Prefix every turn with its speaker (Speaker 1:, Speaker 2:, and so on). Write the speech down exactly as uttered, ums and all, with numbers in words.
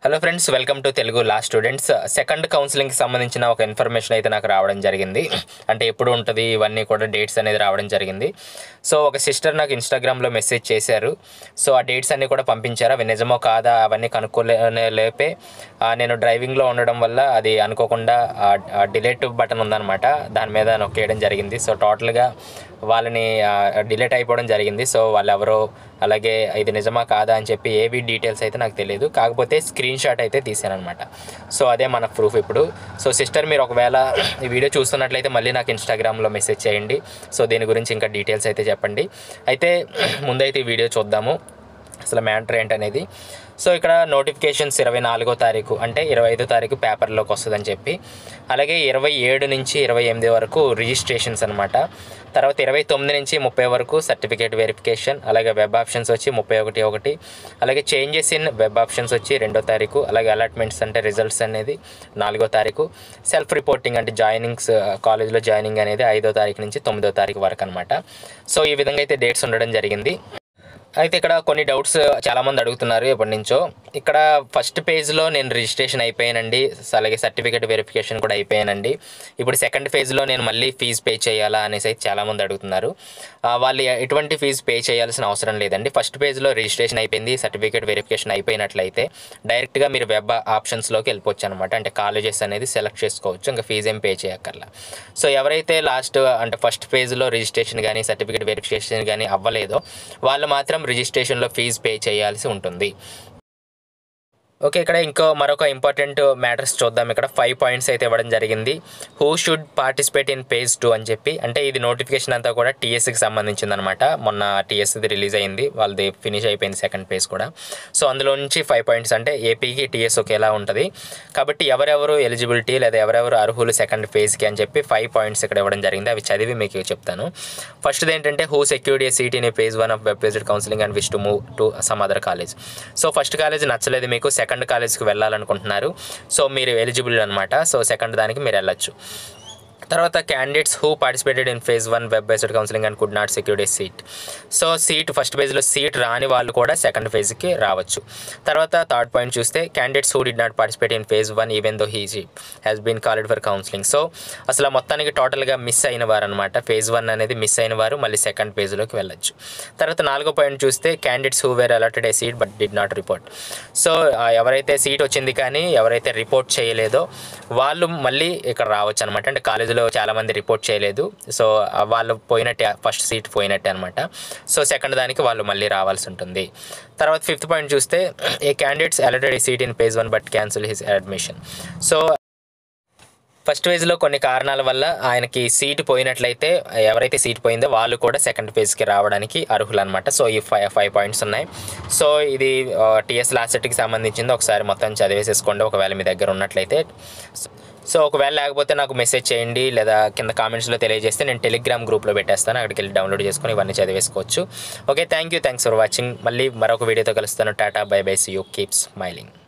Speaker 1: Hello friends, welcome to Telugu law students. Second కౌన్సిలింగ్కి సంబంధించిన ఒక ఇన్ఫర్మేషన్ అయితే నాకు రావడం జరిగింది. అంటే ఎప్పుడు ఉంటుంది ఇవన్నీ కూడా డేట్స్ అనేది రావడం జరిగింది. సో ఒక సిస్టర్ నాకు ఇన్స్టాగ్రామ్లో మెసేజ్ చేశారు. సో ఆ డేట్స్ అన్నీ కూడా పంపించారు. అవి నిజమో కాదా అవన్నీ కనుక్కోలే లేపే నేను డ్రైవింగ్లో ఉండడం వల్ల అది అనుకోకుండా డిలీట్ బటన్ ఉందన్నమాట, దాని మీద నొక్కేయడం జరిగింది. సో టోటల్గా వాళ్ళని డిలీట్ అయిపోవడం జరిగింది. సో వాళ్ళు ఎవరో, అలాగే ఇది నిజమా కాదా అని చెప్పి ఏవి డీటెయిల్స్ అయితే నాకు తెలియదు. కాకపోతే స్క్రీన్ షాట్ అయితే తీసానమాట. సో అదే మన ప్రూఫ్ ఇప్పుడు. సో సిస్టర్, మీరు ఒకవేళ ఈ వీడియో చూస్తున్నట్లయితే మళ్ళీ నాకు ఇన్స్టాగ్రామ్లో మెసేజ్ చేయండి. సో దీని గురించి ఇంకా డీటెయిల్స్ అయితే చెప్పండి. అయితే ముందైతే ఈ వీడియో చూద్దాము, అసలు మ్యాటర్ ఏంటనేది. సో ఇక్కడ నోటిఫికేషన్స్ ఇరవై నాలుగో తారీఖు అంటే ఇరవై ఐదో తారీఖు పేపర్లోకి వస్తుందని చెప్పి, అలాగే ఇరవై ఏడు నుంచి ఇరవై ఎనిమిది వరకు రిజిస్ట్రేషన్స్ అనమాట. తర్వాత ఇరవై తొమ్మిది నుంచి ముప్పై వరకు సర్టిఫికేట్ వెరిఫికేషన్, అలాగే వెబ్ ఆప్షన్స్ వచ్చి ముప్పై ఒకటి ఒకటి అలాగే చేంజెస్ ఇన్ వెబ్ ఆప్షన్స్ వచ్చి రెండో తారీఖు, అలాగే అలాట్మెంట్స్ అంటే రిజల్ట్స్ అనేది నాలుగో తారీఖు, సెల్ఫ్ రిపోర్టింగ్ అంటే జాయినింగ్స్ కాలేజ్లో జాయినింగ్ అనేది ఐదో తారీఖు నుంచి తొమ్మిదో తారీఖు వరకు అనమాట. సో ఈ విధంగా అయితే డేట్స్ ఉండడం జరిగింది. అయితే ఇక్కడ కొన్ని డౌట్స్ చాలామంది అడుగుతున్నారు ఎప్పటి నుంచో. ఇక్కడ ఫస్ట్ పేజ్లో నేను రిజిస్ట్రేషన్ అయిపోయానండి, అలాగే సర్టిఫికేట్ వెరిఫికేషన్ కూడా అయిపోయానండి. ఇప్పుడు సెకండ్ ఫేజ్లో నేను మళ్ళీ ఫీజు పే చేయాలా అనేసి అయితే చాలామంది అడుగుతున్నారు. వాళ్ళు ఎటువంటి ఫీజు పే చేయాల్సిన అవసరం లేదండి. ఫస్ట్ పేజ్లో రిజిస్ట్రేషన్ అయిపోయింది, సర్టిఫికేట్ వెరిఫికేషన్ అయిపోయినట్లయితే డైరెక్ట్గా మీరు వెబ్ ఆప్షన్స్లోకి వెళ్ళిపోవచ్చు అనమాట. అంటే కాలేజెస్ అనేది సెలెక్ట్ చేసుకోవచ్చు, ఇంకా ఫీజు ఏం పే చేయక్కర్లా. సో ఎవరైతే లాస్ట్ అంటే ఫస్ట్ పేజ్లో రిజిస్ట్రేషన్ కానీ సర్టిఫికేట్ వెరిఫికేషన్ కానీ అవ్వలేదో వాళ్ళు మాత్రం రిజిస్ట్రేషన్లో ఫీజు పే చేయాల్సి ఉంటుంది. ఓకే, ఇక్కడ ఇంకో మరొక ఇంపార్టెంట్ మ్యాటర్స్ చూద్దాం. ఇక్కడ ఫైవ్ పాయింట్స్ అయితే ఇవ్వడం జరిగింది. Who should participate in phase two అని చెప్పి, అంటే ఇది నోటిఫికేషన్ అంతా కూడా టీఎస్కి సంబంధించింది అనమాట. మొన్న టీఎస్ది రిలీజ్ అయింది, వాళ్ళది ఫినిష్ అయిపోయింది సెకండ్ పేజ్ కూడా. సో అందులో నుంచి ఫైవ్ పాయింట్స్ అంటే ఏపీకి టీఎస్ ఒకేలా ఉంటుంది కాబట్టి ఎవరెవరు ఎలిజిబిలిటీ లేదా ఎవరెవరు అర్హులు సెకండ్ ఫేజ్కి అని చెప్పి ఫైవ్ పాయింట్స్ ఇక్కడ ఇవ్వడం జరిగింది. అవి చదివి మీకు చెప్తాను. ఫస్ట్ది ఏంటంటే who secured a seat in a phase one of web based counselling and wish to move to some other college. So first college నచ్చలేదు మీకు, సెకండ్ కాలేజ్కి వెళ్ళాలనుకుంటున్నారు, సో మీరు ఎలిజిబుల్ అనమాట. సో సెకండ్ దానికి మీరు వెళ్ళచ్చు. తర్వాత candidates who participated in phase one web based counselling and could not secured a seat. So seat first ఫేజ్లో సీట్ రాని వాళ్ళు కూడా సెకండ్ ఫేజ్కి రావచ్చు. తర్వాత థర్డ్ పాయింట్ చూస్తే candidates who did not participate in phase one even though he has been called for counselling. So అసలు మొత్తానికి టోటల్గా మిస్ అయిన వారు అనమాట. ఫేజ్ వన్ అనేది మిస్ అయిన వారు మళ్ళీ సెకండ్ ఫేజ్లోకి వెళ్ళచ్చు. తర్వాత నాలుగో పాయింట్ చూస్తే candidates who were allotted a seat but did not report. So ఎవరైతే సీట్ వచ్చింది కానీ ఎవరైతే రిపోర్ట్ చేయలేదో వాళ్ళు మళ్ళీ ఇక్కడ రావచ్చు అనమాట. అంటే కాలేజ్ చాలా మంది రిపోర్ట్ చేయలేదు, సో వాళ్ళు పోయినట్టే, ఫస్ట్ సీట్ పోయినట్టే అనమాట. సో సెకండ్ దానికి వాళ్ళు మళ్ళీ రావాల్సి ఉంటుంది. తర్వాత ఫిఫ్త్ పాయింట్ చూస్తే a candidates allotted a seat in phase one but cancel his admission. So first ఫేజ్లో కొన్ని కారణాల వల్ల ఆయనకి సీటు పోయినట్లయితే ఎవరైతే సీట్ పోయిందో వాళ్ళు కూడా సెకండ్ ఫేజ్కి రావడానికి అర్హులు అనమాట. సో ఈ ఫైవ్ ఫైవ్ పాయింట్స్ ఉన్నాయి. సో ఇది టీఎస్ లాస్ట్ సెట్కి సంబంధించింది. ఒకసారి మొత్తం చదివేసేసుకోండి ఒకవేళ మీ దగ్గర ఉన్నట్లయితే. సో ఒకవేళ లేకపోతే నాకు మెసేజ్ చేయండి లేదా కింద కామెంట్స్లో తెలియజేస్తే నేను టెలిగ్రామ్ గ్రూప్లో పెట్టేస్తాను, అక్కడికి వెళ్ళి డౌన్లోడ్ చేసుకొని ఇవన్నీ చదివేసుకోవచ్చు. Okay, thank you thanks for watching. మళ్ళీ మరొక వీడియోతో కలుస్తాను. Tata, bye bye, see you, keep smiling.